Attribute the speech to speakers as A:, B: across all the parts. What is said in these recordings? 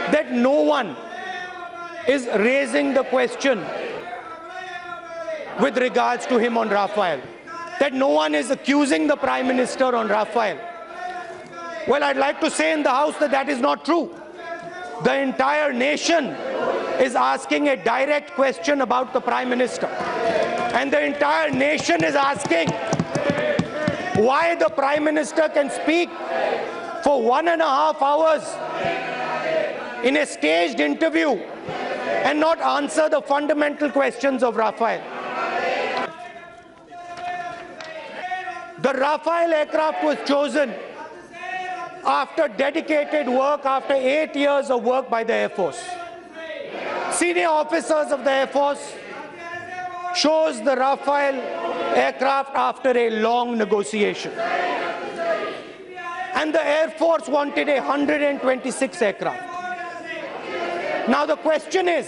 A: that no one is raising the question with regards to him on Rafale, that no one is accusing the Prime Minister on Rafale. Well, I'd like to say in the House that that is not true. The entire nation is asking a direct question about the Prime Minister. And the entire nation is asking why the Prime Minister can speak for 1.5 hours in a staged interview and not answer the fundamental questions of Rafale. The Rafale aircraft was chosen after dedicated work, after 8 years of work by the Air Force. Senior officers of the Air Force chose the Rafale aircraft after a long negotiation. And the Air Force wanted 126 aircraft. Now the question is,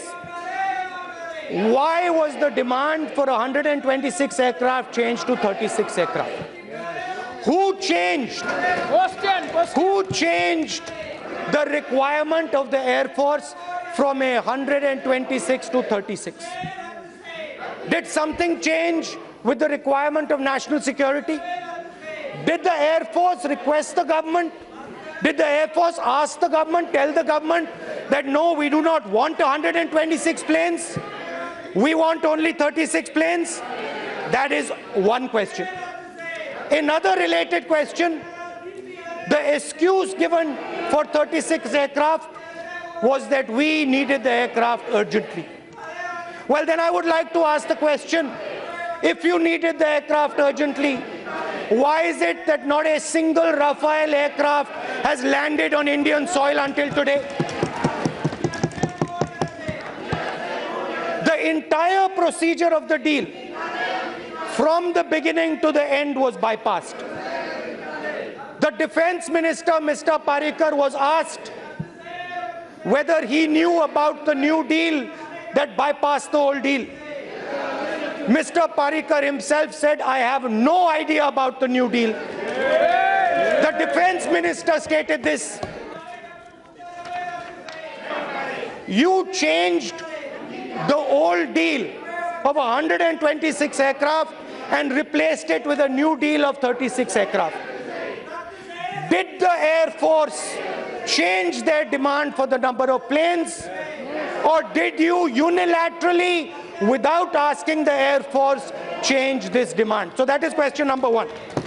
A: why was the demand for 126 aircraft changed to 36 aircraft? Who changed? Who changed the requirement of the Air Force from 126 to 36? Did something change with the requirement of national security? Did the Air Force request the government? Did the Air Force ask the government, tell the government that no, we do not want 126 planes, we want only 36 planes? That is one question. Another related question, the excuse given for 36 aircraft was that we needed the aircraft urgently. Well, then I would like to ask the question, if you needed the aircraft urgently, why is it that not a single Rafale aircraft has landed on Indian soil until today? The entire procedure of the deal, from the beginning to the end, was bypassed. The Defense Minister, Mr. Parrikar, was asked whether he knew about the new deal that bypassed the old deal. Mr. Parrikar himself said, I have no idea about the new deal. The Defense Minister stated this. You changed the old deal of 126 aircraft and replaced it with a new deal of 36 aircraft. Did the Air Force change their demand for the number of planes, or did you unilaterally, without asking the Air Force, change this demand? So that is question number one.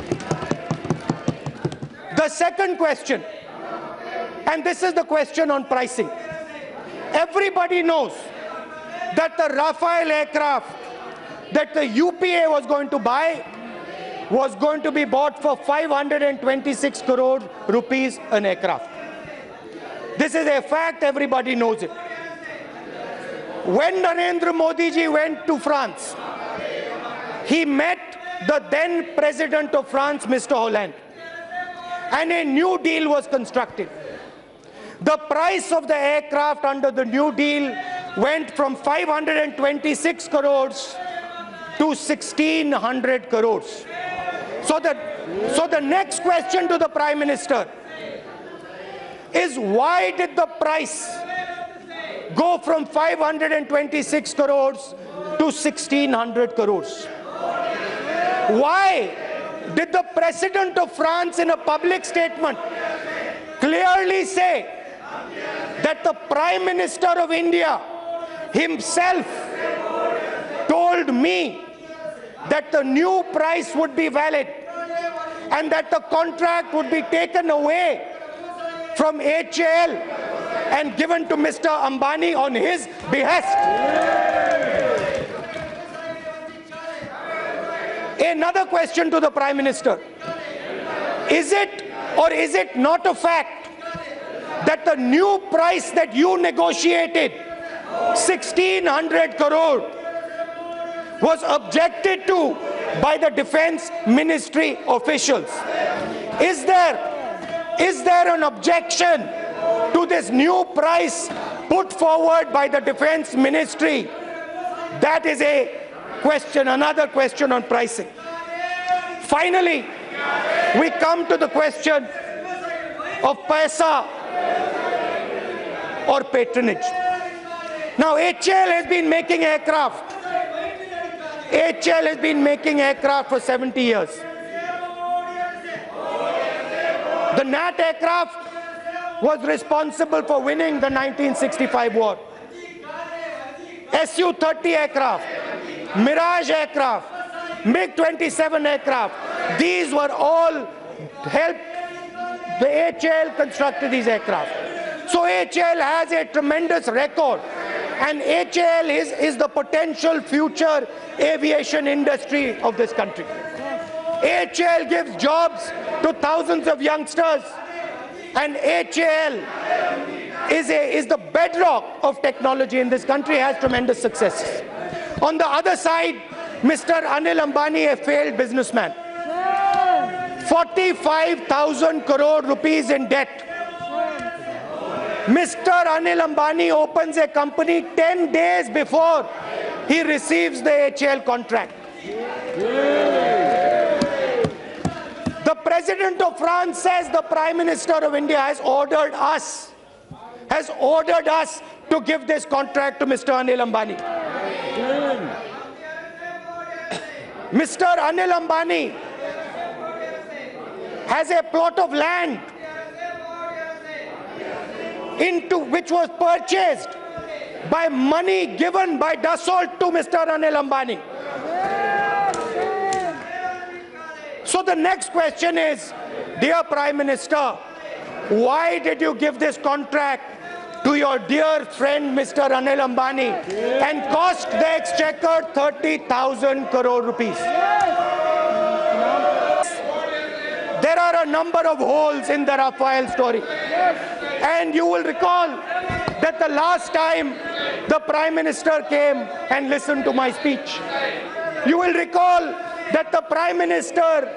A: The second question, and this is the question on pricing. Everybody knows that the Rafale aircraft that the UPA was going to buy was going to be bought for 526 crore rupees an aircraft. This is a fact, everybody knows it. When Narendra Modi ji went to France, he met the then President of France, Mr. Hollande, and a new deal was constructed. The price of the aircraft under the new deal went from 526 crores to 1,600 crores. So the next question to the Prime Minister is, why did the price go from 526 crores to 1,600 crores? Why did the President of France in a public statement clearly say that the Prime Minister of India himself told me that the new price would be valid and that the contract would be taken away from HAL and given to Mr. Ambani on his behest? Another question to the Prime Minister. Is it or is it not a fact that the new price that you negotiated, 1,600 crore, was objected to by the Defense Ministry officials? Is there an objection to this new price put forward by the Defense Ministry? That is a question, another question on pricing. Finally, we come to the question of paisa or patronage. Now, HAL has been making aircraft. HAL has been making aircraft for 70 years. The NAT aircraft was responsible for winning the 1965 war. Su-30 aircraft, Mirage aircraft, MiG-27 aircraft, these were all helped. The HAL constructed these aircraft. So HAL has a tremendous record, and HAL is the potential future aviation industry of this country. HAL gives jobs to thousands of youngsters, and HAL is the bedrock of technology in this country, has tremendous successes. On the other side, Mr. Anil Ambani, a failed businessman. 45,000 crore rupees in debt. Mr. Anil Ambani opens a company 10 days before he receives the HAL contract. The President of France says the Prime Minister of India has ordered us to give this contract to Mr. Anil Ambani. Mr. Anil Ambani has a plot of land which was purchased by money given by Dassault to Mr. Anil Ambani. So the next question is, dear Prime Minister, why did you give this contract to your dear friend Mr. Anil Ambani and cost the exchequer 30,000 crore rupees? There are a number of holes in the Rafale story. And you will recall that the last time the Prime Minister came and listened to my speech, you will recall that the Prime Minister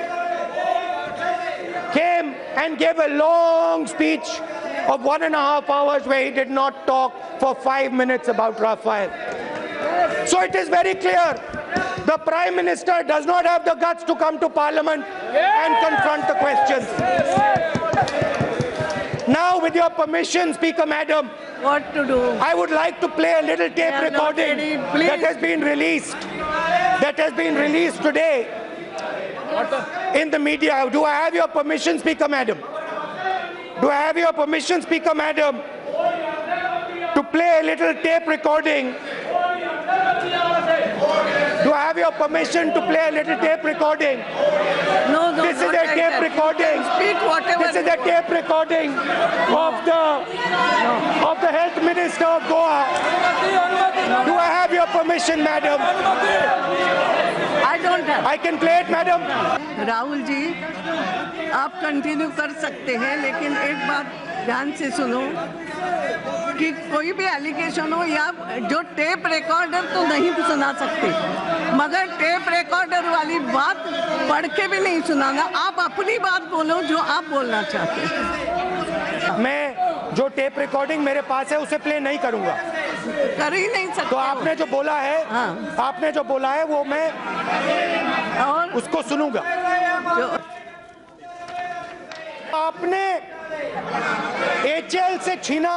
A: came and gave a long speech of 1.5 hours where he did not talk for 5 minutes about Rafale. So it is very clear, the Prime Minister does not have the guts to come to Parliament and confront the questions. Now, with your permission, Speaker Madam,
B: what to do?
A: I would like to play a little tape recording that has been released today in the media. Do I have your permission, Speaker Madam? Do I have your permission, Speaker Madam, to play a little tape recording? Do I have your permission to play a little tape recording?
B: No,
A: this is a tape recording.
B: Speak whatever.
A: This is a tape recording of the Health Minister of Goa. Do I have your permission, Madam?
B: I don't have.
A: I can play it, Madam.
B: Rahul ji, आप continue कर सकते हैं, लेकिन एक बात ध्यान से सुनो कि कोई भी एलिगेशन हो या जो टेप रिकॉर्डर तो नहीं सुना सकते, मगर टेप रिकॉर्डर वाली बात पढ़ के भी नहीं सुनाना। आप अपनी बात बोलो जो आप बोलना चाहते हैं।
A: मैं जो टेप रिकॉर्डिंग मेरे पास है उसे प्ले नहीं करूंगा।
B: कर ही नहीं सकते।
A: तो आपने जो बोला है,
B: हाँ।
A: आपने जो बोला है वो मैं
B: और
A: उसको सुनूंगा। आपने HAL से छीना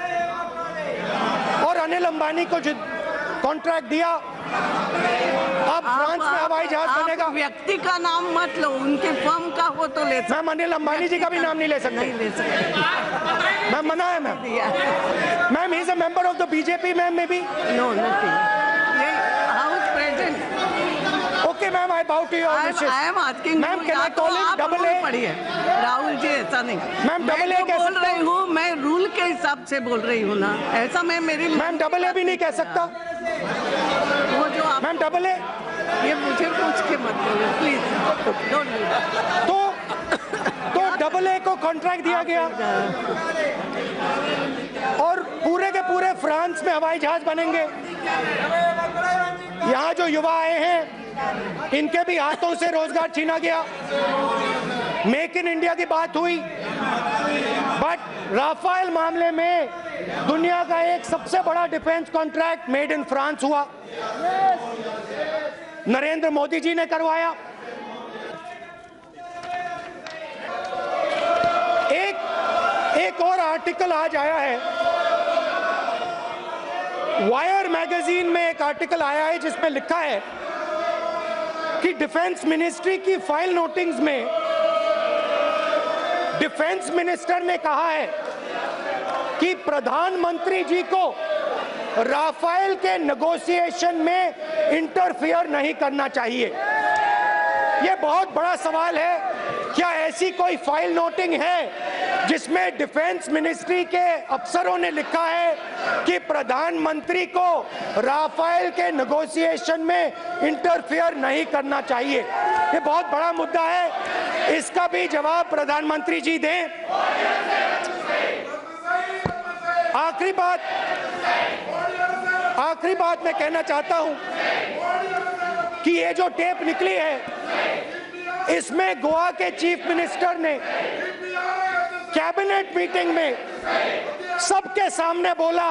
A: और अनिल अंबानी को कॉन्ट्रैक्ट दिया। अब फ्रांस में हवाई जहाज बनेगा।
B: व्यक्ति का नाम मत लो, उनके फर्म का हो तो ले सकते।
A: मैम, अनिल अंबानी जी का भी नाम नहीं ले सकते।
B: नहीं ले सकते।
A: मैम, मना है ma'am. Ma'am, he is a member of the BJP ma'am, maybe.
B: No, nothing. ये house present.
A: Okay, ma'am, I bow to your wishes.
B: I am asking.
A: Ma'am, can I call him double A?
B: Rahul ji, ऐसा नहीं।
A: Ma'am, double A
B: मैं बोल रही हूँ, मैं rule के हिसाब से बोल रही हूँ ना। ऐसा मैं मेरी।
A: मैम, डबल ए भी नहीं कह सकता।
B: वो जो आप।
A: Ma'am, double A.
B: ये मुझे पूछ के मत बोलो, प्लीज। Don't do that.
A: तो डबल ए को कॉन्ट्रैक्ट दिया गया और पूरे के पूरे फ्रांस में हवाई जहाज बनेंगे। यहाँ जो युवा आए हैं, इनके भी हाथों से रोजगार छीना गया। मेक इन इंडिया की बात हुई, बट राफेल मामले में दुनिया का एक सबसे बड़ा defence contract made in France हुआ। नरेंद्र मोदी जी ने करवाया। एक और आर्टिकल आज आया है वायर मैगजीन में एक आर्टिकल आया है जिसमें लिखा है कि डिफेंस मिनिस्ट्री की फाइल नोटिंग्स में डिफेंस मिनिस्टर ने कहा है कि प्रधानमंत्री जी को राफेल के नेगोशिएशन में इंटरफियर नहीं करना चाहिए। यह बहुत बड़ा सवाल है, क्या ऐसी कोई फाइल नोटिंग है जिसमें डिफेंस मिनिस्ट्री के अफसरों ने लिखा है कि प्रधानमंत्री को राफेल के नेगोशिएशन में इंटरफियर नहीं करना चाहिए? ये बहुत बड़ा मुद्दा है, इसका भी जवाब प्रधानमंत्री जी दें। आखिरी बात मैं कहना चाहता हूं कि ये जो टेप निकली है इसमें गोवा के चीफ मिनिस्टर ने कैबिनेट मीटिंग में सबके सामने बोला,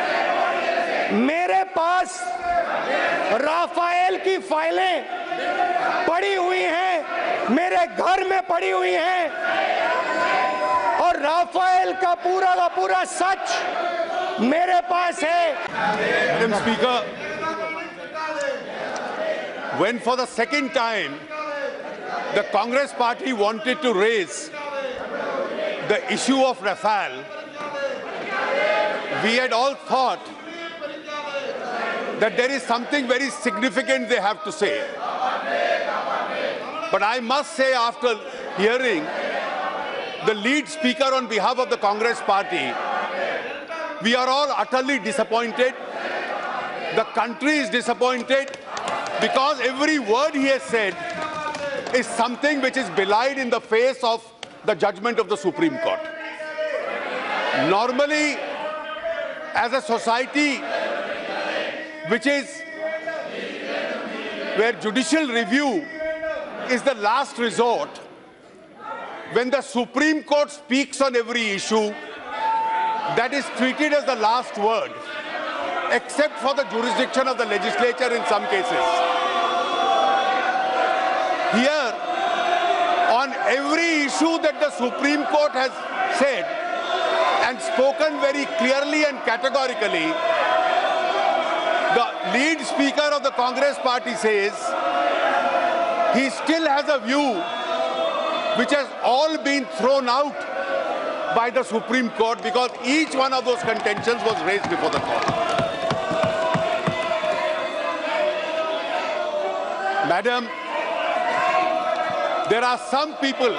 A: मेरे पास राफेल की फाइलें पड़ी हुई हैं, मेरे घर में पड़ी हुई हैं और राफेल का पूरा सच मेरे पास है।
C: Madam Speaker, when for the second time the Congress party wanted to raise the issue of Rafale, we had all thought that there is something very significant they have to say. But I must say, after hearing the lead speaker on behalf of the Congress party, we are all utterly disappointed. The country is disappointed because every word he has said is something which is belied in the face of the judgment of the Supreme Court. Normally, as a society where judicial review is the last resort, when the Supreme Court speaks on every issue, that is treated as the last word, except for the jurisdiction of the legislature in some cases. Here, on every issue that the Supreme Court has said and spoken very clearly and categorically, the lead speaker of the Congress party says he still has a view which has all been thrown out by the Supreme Court because each one of those contentions was raised before the court. Madam, there are some people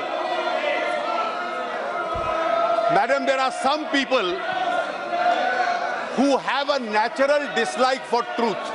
C: who have a natural dislike for truth.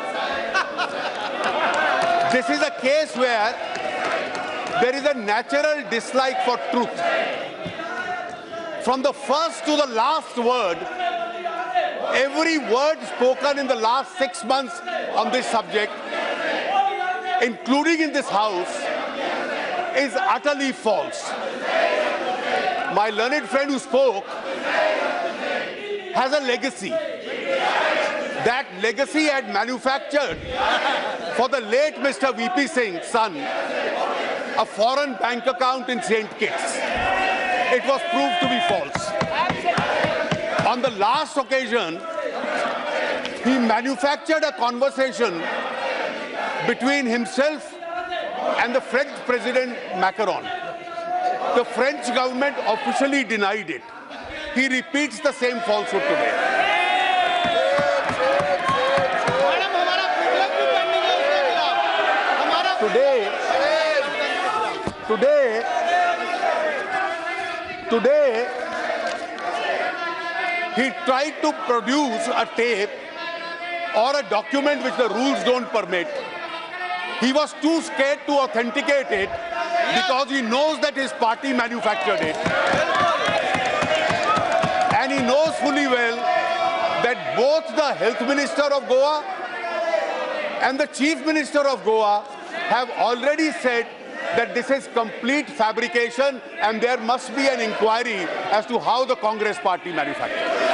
C: This is a case where there is a natural dislike for truth. From the first to the last word, every word spoken in the last 6 months on this subject, including in this House, is utterly false. My learned friend who spoke has a legacy. That legacy had manufactured for the late Mr. V.P. Singh's son a foreign bank account in St. Kitts. It was proved to be false. On the last occasion, he manufactured a conversation between himself and the French President Macron. The French government officially denied it. He repeats the same falsehood today. Today, he tried to produce a tape or a document which the rules don't permit. He was too scared to authenticate it because he knows that his party manufactured it. And he knows fully well that both the Health Minister of Goa and the Chief Minister of Goa have already said that this is complete fabrication and there must be an inquiry as to how the Congress party manufactured it.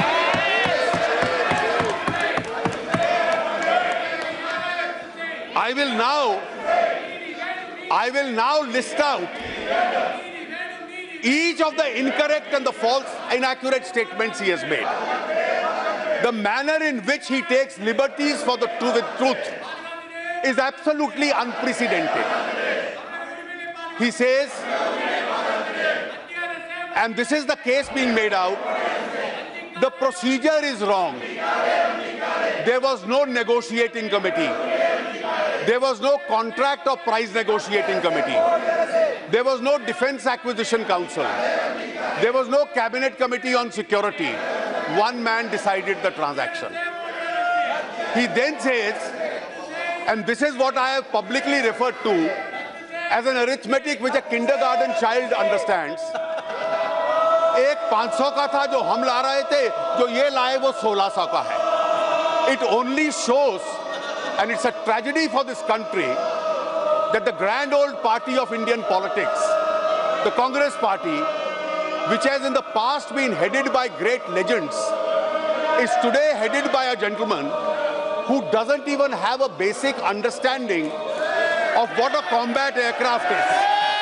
C: I will now list out each of the incorrect and the false, inaccurate statements he has made. the manner in which he takes liberties for the truth is absolutely unprecedented. He says, and this is the case being made out, the procedure is wrong. There was no negotiating committee. There was no contract or price negotiating committee. There was no Defense Acquisition Council. There was no Cabinet Committee on Security. One man decided the transaction. He then says, and this is what I have publicly referred to as an arithmetic which a kindergarten child understands. एक 500 का था जो हम ला रहे थे, जो ये लाए वो 1600 का है. It only shows, and it's a tragedy for this country, that the grand old party of Indian politics, the Congress party, which has in the past been headed by great legends, is today headed by a gentleman who doesn't even have a basic understanding of what a combat aircraft is.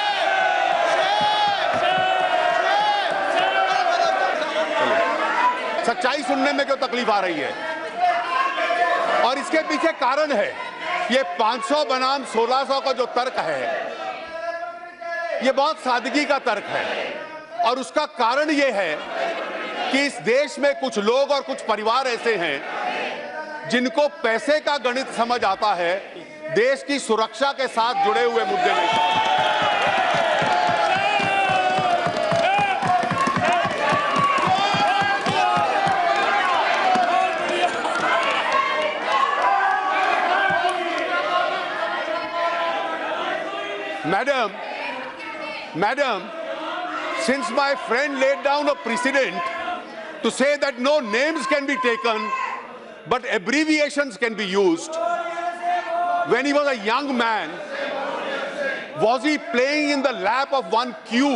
C: सच्चाई सुनने में क्यों तकलीफ आ रही है? और इसके पीछे कारण है, ये 500 बनाम 1600 का जो तर्क है, ये बहुत सादगी का तर्क है. और उसका कारण ये है कि इस देश में कुछ लोग और कुछ परिवार ऐसे हैं जिनको पैसे का गणित समझ आता है, देश की सुरक्षा के साथ जुड़े हुए मुद्दे नहीं. Madam, since my friend laid down a precedent to say that no names can be taken, but abbreviations can be used, when he was a young man, was he playing in the lap of one Q?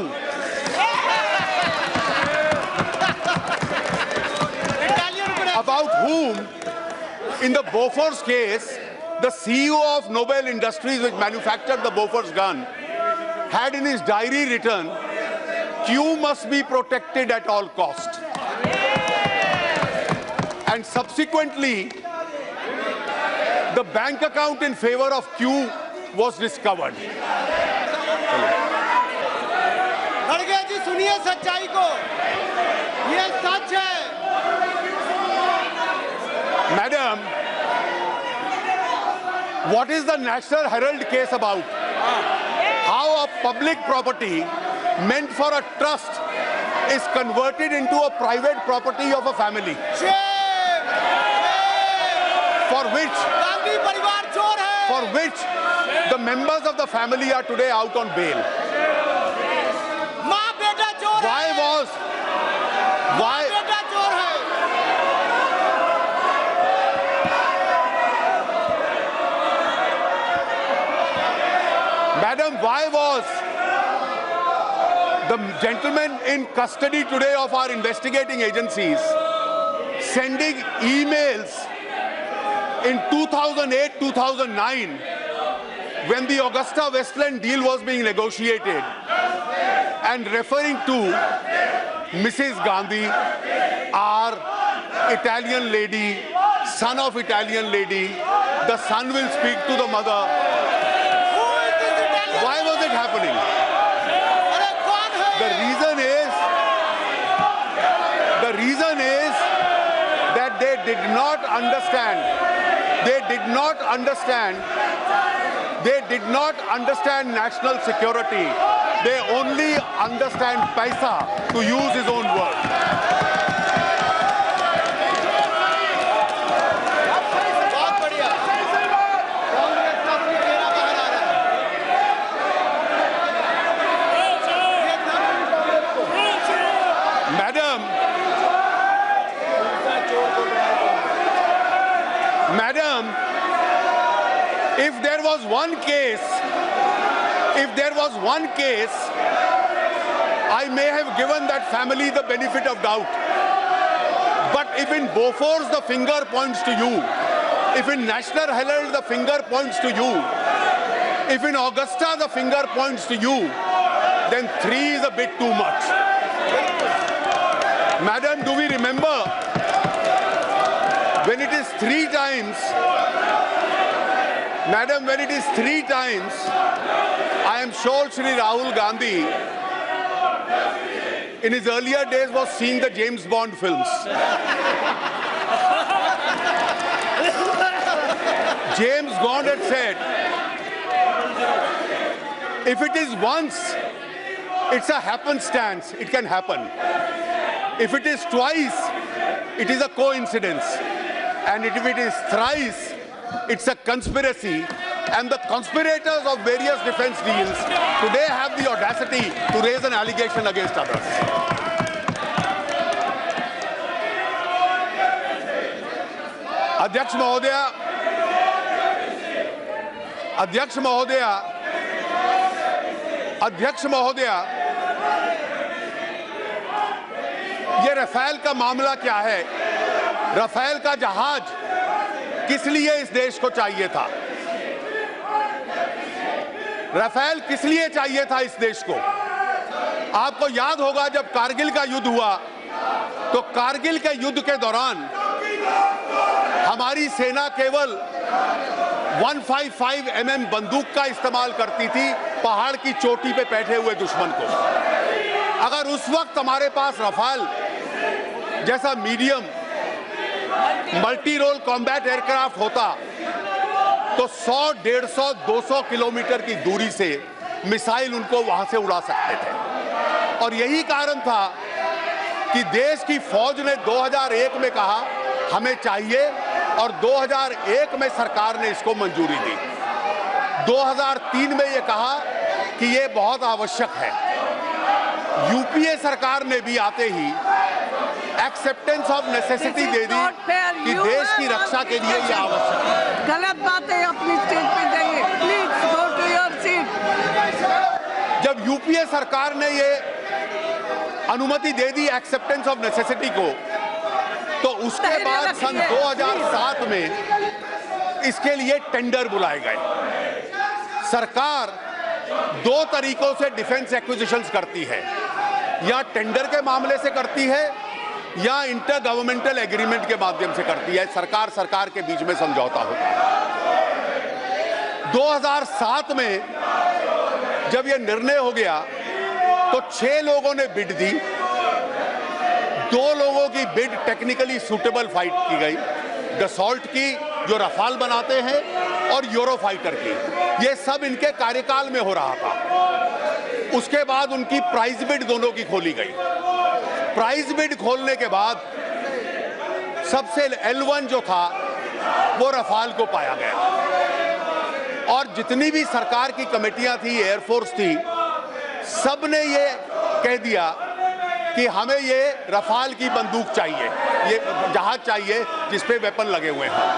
C: About whom, in the Bofors case, the CEO of Nobel Industries, which manufactured the Bofors gun, had in his diary written, Q must be protected at all cost. And subsequently, the bank account in favor of Q was discovered.
D: खड़गे जी सुनिए सच्चाई को, ये सच है.
C: Madam, what is the National Herald case about? How a public property meant for a trust is converted into a private property of a family. For which the members of the family are today out on bail. Madam, why was the gentleman in custody today of our investigating agencies sending emails in 2008-2009 when the AgustaWestland deal was being negotiated and referring to Mrs. Gandhi, our Italian lady, son of Italian lady, the son will speak to the mother. Why was it happening? The reason is that they did not understand. They did not understand national security. They only understand paisa, to use his own word. Madam, if there was one case, I may have given that family the benefit of doubt. But if in Bofors the finger points to you, if in National Herald the finger points to you, if in Augusta the finger points to you, then 3 is a bit too much. Madam, do we remember 3 times, Madam, when it is 3 times, I am sure Shri Rahul Gandhi in his earlier days was seeing the James Bond films. James Bond had said, if it is once, it's a happenstance, it can happen. If it is twice, it is a coincidence. And if it is thrice, it's a conspiracy. And the conspirators of various defense deals today have the audacity to raise an allegation against others. Adhyaksh Mahodaya, ये Rafale का मामला क्या है? Rafale का जहाज किस लिए इस देश को चाहिए था? रफेल किस लिए चाहिए था इस देश को? आपको याद होगा जब कारगिल का युद्ध हुआ तो कारगिल के युद्ध के दौरान हमारी सेना केवल 155 mm बंदूक का इस्तेमाल करती थी पहाड़ की चोटी पे बैठे हुए दुश्मन को। अगर उस वक्त हमारे पास रफाल जैसा medium multi role combat aircraft होता तो 100, 150, 200 किलोमीटर की दूरी से मिसाइल उनको वहां से उड़ा सकते थे। और यही कारण था कि देश की फौज ने 2001 में कहा हमें चाहिए और 2001 में सरकार ने इसको मंजूरी दी। 2003 में ये कहा कि ये बहुत आवश्यक है। यूपीए सरकार ने भी आते ही एक्सेप्टेंस ऑफ नेसेसिटी दे दी कि देश की रक्षा के लिए ये आवश्यक है।
B: गलत बात है, अपनी सीट पे जाइए, please go to your seat.
C: जब यूपीए सरकार ने ये अनुमति दे दी एक्सेप्टेंस ऑफ नेसेसिटी को, तो उसके बाद सन 2007 में इसके लिए टेंडर बुलाए गए। सरकार 2 तरीकों से डिफेंस एक्विजिशंस करती है, या टेंडर के मामले से करती है या इंटर गवर्नमेंटल एग्रीमेंट के माध्यम से करती है। सरकार के बीच में समझौता होता है। 2007 में जब यह निर्णय हो गया तो 6 लोगों ने बिड दी। 2 लोगों की बिड टेक्निकली सूटेबल फाइट की गई, डसॉल्ट की जो रफाल बनाते हैं और यूरोफाइटर की। ये सब इनके कार्यकाल में हो रहा था। उसके बाद उनकी प्राइस बिड दोनों की खोली गई। प्राइस बिड खोलने के बाद सबसे L1 जो था वो रफाल को पाया गया। और जितनी भी सरकार की कमेटियां थी, एयरफोर्स थी, सब ने ये कह दिया कि हमें ये रफाल की बंदूक चाहिए, ये जहाज चाहिए जिस पे वेपन लगे हुए हैं।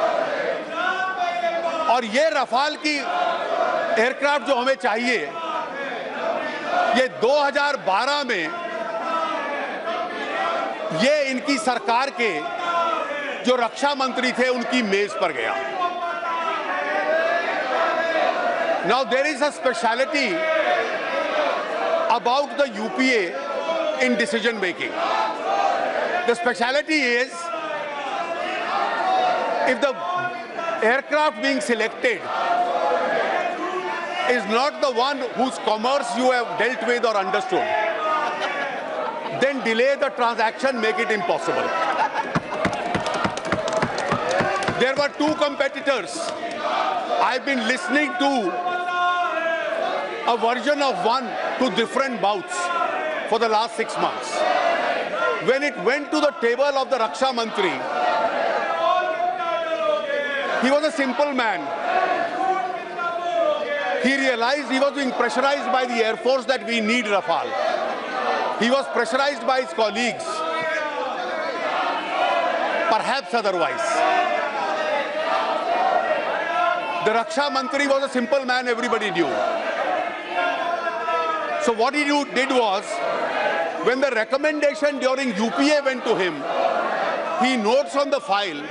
C: और ये रफाल की एयरक्राफ्ट जो हमें चाहिए, ये 2012 में ये इनकी सरकार के जो रक्षा मंत्री थे उनकी मेज पर गया। Now there is a speciality about the UPA in decision making. The speciality is if the aircraft being selected is not the one whose commerce you have dealt with or understood, then delay the transaction, make it impossible. There were 2 competitors. I've been listening to a version of one to different bouts for the last 6 months. When it went to the table of the Raksha Mantri, he was a simple man. He realized he was being pressurized by the Air Force that we need Rafale. He was pressurized by his colleagues, perhaps otherwise. The Raksha Mantri was a simple man, everybody knew. So what he did was, when the recommendation during UPA went to him, he notes on the file,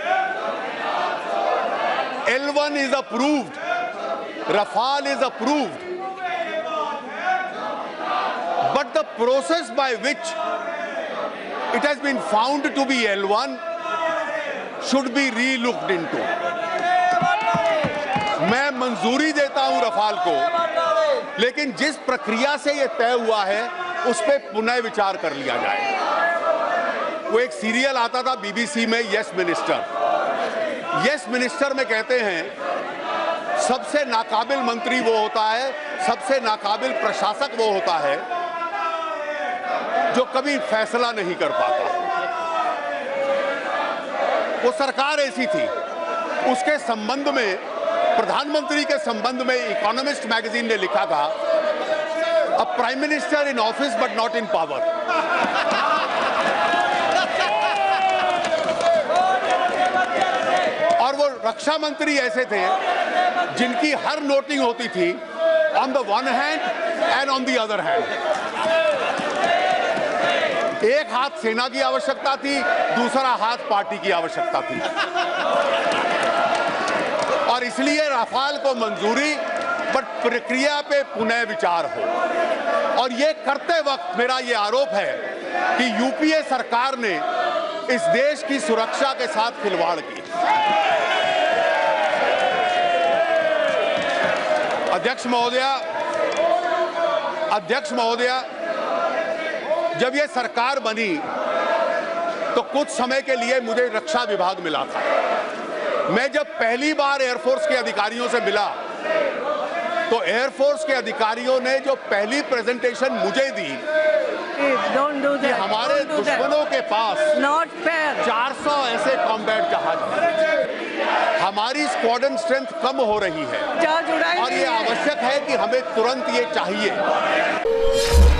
C: L1 is approved, Rafale is approved. But the process by which it has been found to be L1 should be re-looked into. मैं मंजूरी देता हूं Rafale को, लेकिन जिस प्रक्रिया से यह तय हुआ है उस पर पुनः विचार कर लिया जाए। वो एक सीरियल आता था बीबीसी में, यस मिनिस्टर। यस मिनिस्टर में कहते हैं सबसे नाकाबिल मंत्री वो होता है, सबसे नाकाबिल प्रशासक वो होता है जो कभी फैसला नहीं कर पाता। वो सरकार ऐसी थी। उसके संबंध में, प्रधानमंत्री के संबंध में इकोनॉमिस्ट मैगजीन ने लिखा था, a prime minister in office but not in power. और वो रक्षा मंत्री ऐसे थे जिनकी हर नोटिंग होती थी on the one hand and on the other hand. एक हाथ सेना की आवश्यकता थी, दूसरा हाथ पार्टी की आवश्यकता थी। और इसलिए राफाल को मंजूरी, बट प्रक्रिया पे पुनः विचार हो। और ये करते वक्त मेरा ये आरोप है कि यूपीए सरकार ने इस देश की सुरक्षा के साथ खिलवाड़ की। अध्यक्ष महोदया, जब ये सरकार बनी तो कुछ समय के लिए मुझे रक्षा विभाग मिला था। मैं जब पहली बार एयरफोर्स के अधिकारियों से मिला तो एयरफोर्स के अधिकारियों ने जो पहली प्रेजेंटेशन मुझे दी कि हमारे दुश्मनों के पास 400 ऐसे कॉम्बैट जहाज हैं, हमारी स्क्वाड्रन स्ट्रेंथ कम हो रही है और ये आवश्यक है कि हमें तुरंत ये चाहिए।